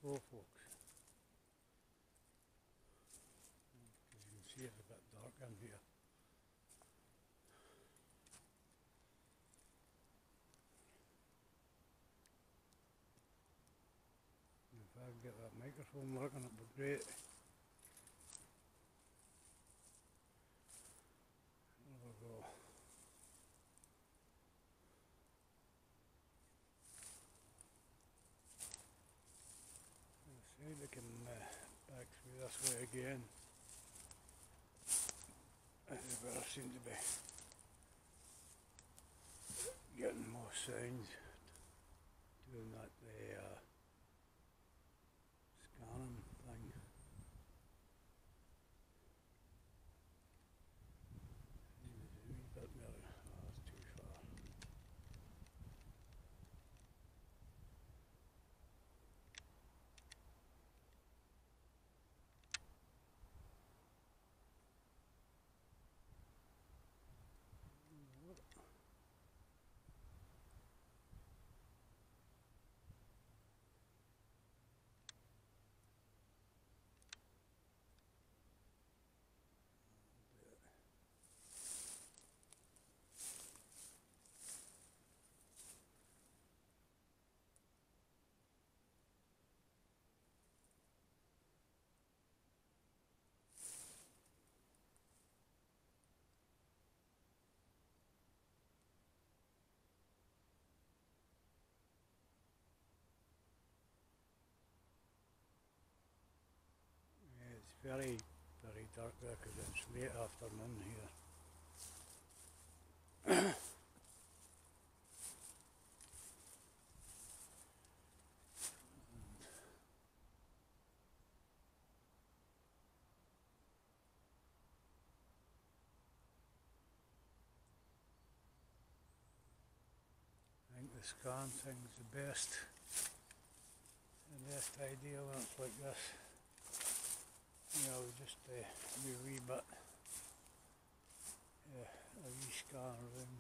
go, folks. As you can see, it's a bit dark in here. If I could get that microphone working, it would be great. There we go. Let's see, we can back through this way again. Everywhere seems to be getting more sounds, doing that scanning thing. A wee bit more. Oh, that's too far. It's very, very dark there because it's late afternoon here. I think the scan thing's the best idea when it's like this. You know, just do a wee bit, a wee scan around.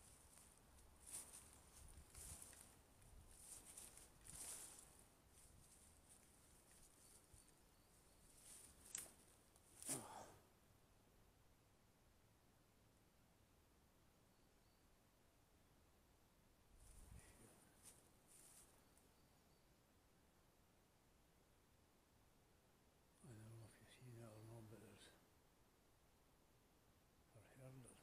I don't know if you've seen it or not, but there's, or heard it.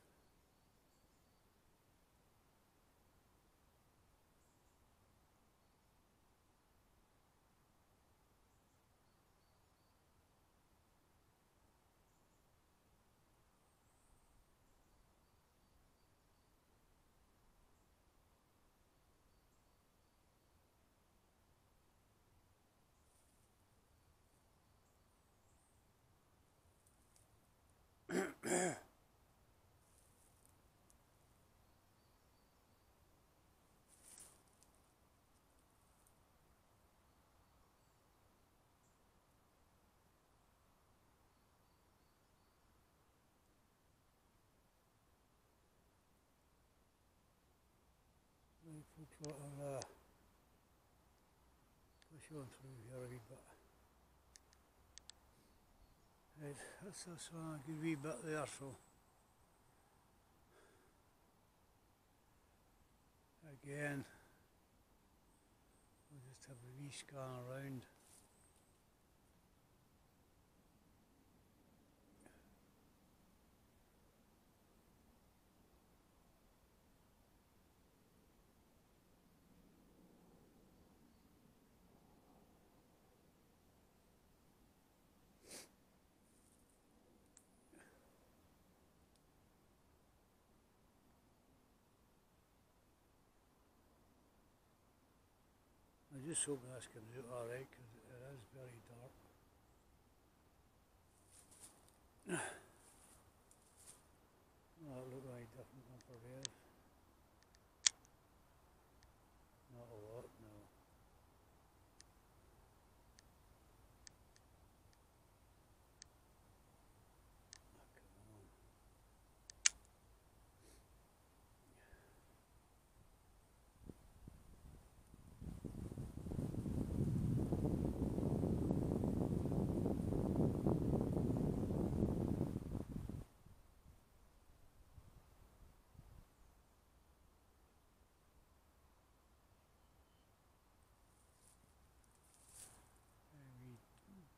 Right, folks, what I'll push on through here a wee bit. Right, that's this one, a good wee bit there, so again, we'll just have a wee scan around. I just hope this comes out alright because it is very dark. Well, that looked like different infrared. Not a lot, no. Oh, come on.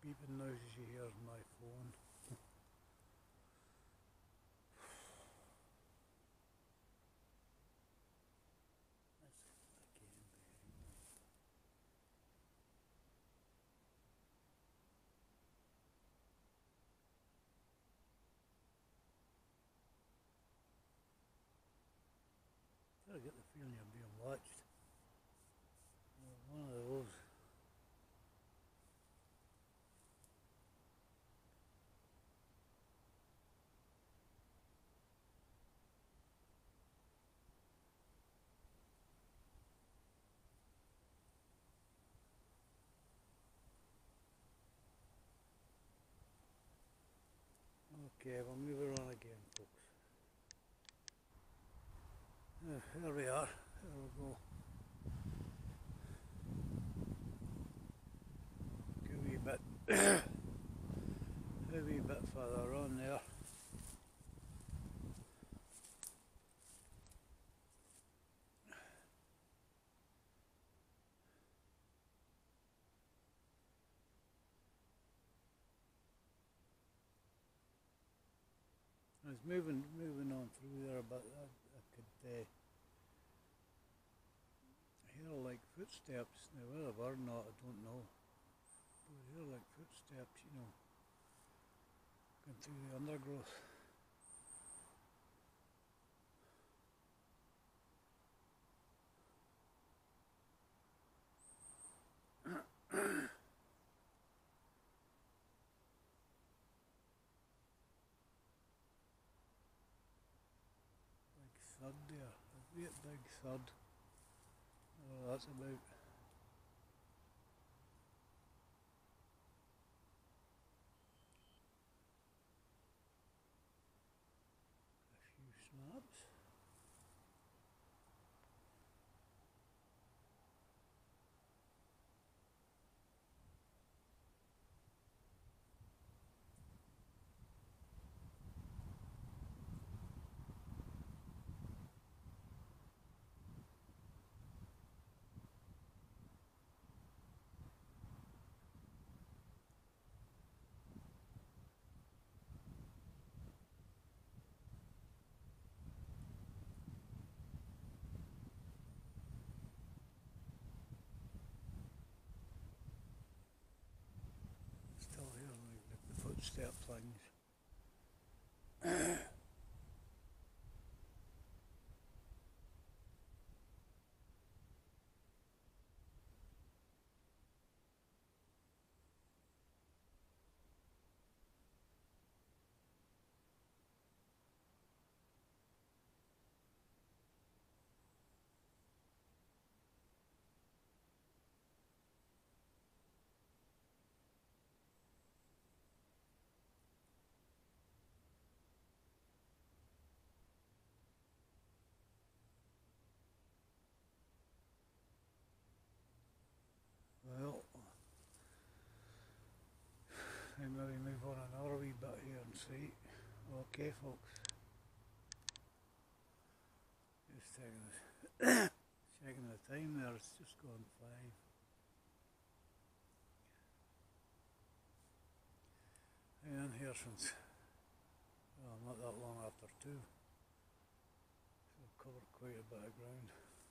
beeping noises you hear is my phone. I get the feeling you're being watched. One of those. Okay, we'll move it on again, folks. There we are. There we go. A wee bit, a wee bit further on there. I was moving on through there, but I could hear like footsteps. Now whether they were or not, I don't know. But I hear like footsteps, you know, going through the undergrowth. Big thud there, a great big thud. Oh, that's about. A few snaps. Still hear like the footstep things. Well, I maybe move on another wee bit here and see. Okay, folks. Just checking the time there. It's just gone 5. And here since, well, not that long after 2. So I've covered quite a bit of ground.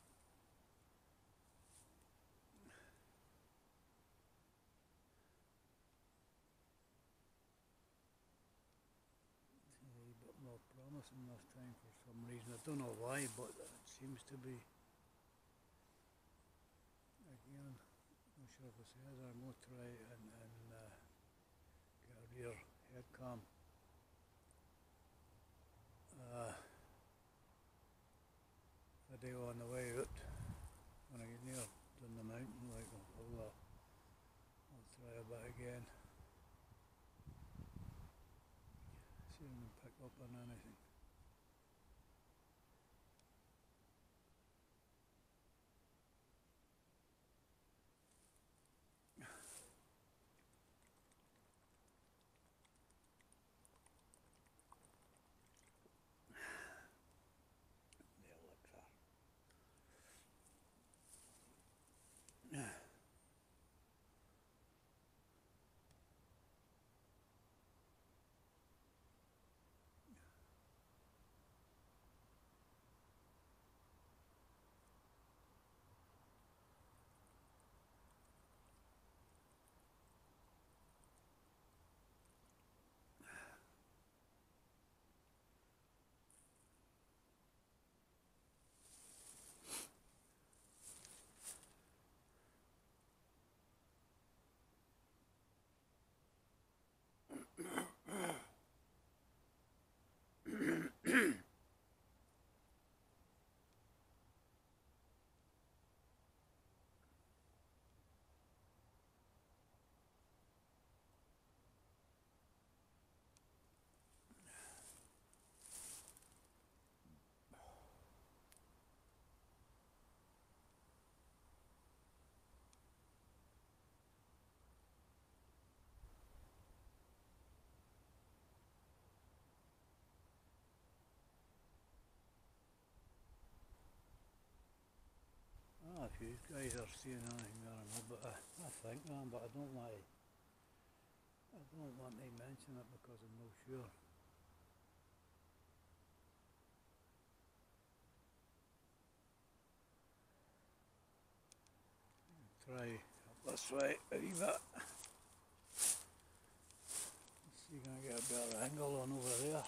More promising this time for some reason. I don't know why, but it seems to be. Again, not sure if it's the other. I'm going to try and get a rear head cam. Video on the way out when I get near down the mountain. Like I'll try a bit again. See if I can pick up on anything. if you guys are seeing anything there or not, but I think I am, but I don't want to mention it because I'm not sure. Try up this way a wee bit. See if I can get a better angle on over there.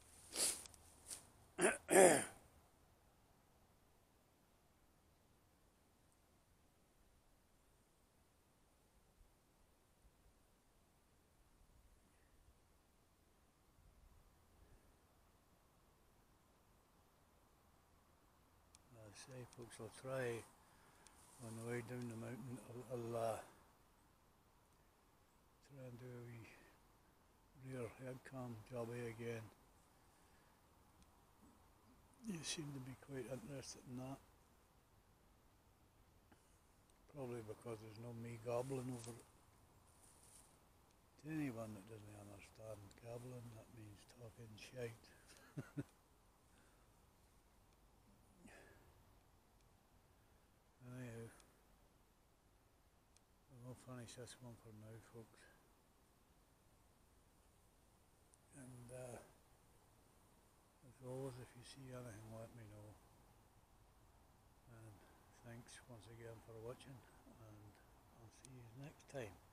I say folks, I'll try on the way down the mountain. I'll try and do a wee rear head cam jobby again. You seem to be quite interested in that. Probably because there's no me gobbling over it. To anyone that doesn't understand gobbling, that means talking shite. Anyhow, we'll finish this one for now, folks. And as always, if you see anything, let me know. And thanks once again for watching, and I'll see you next time.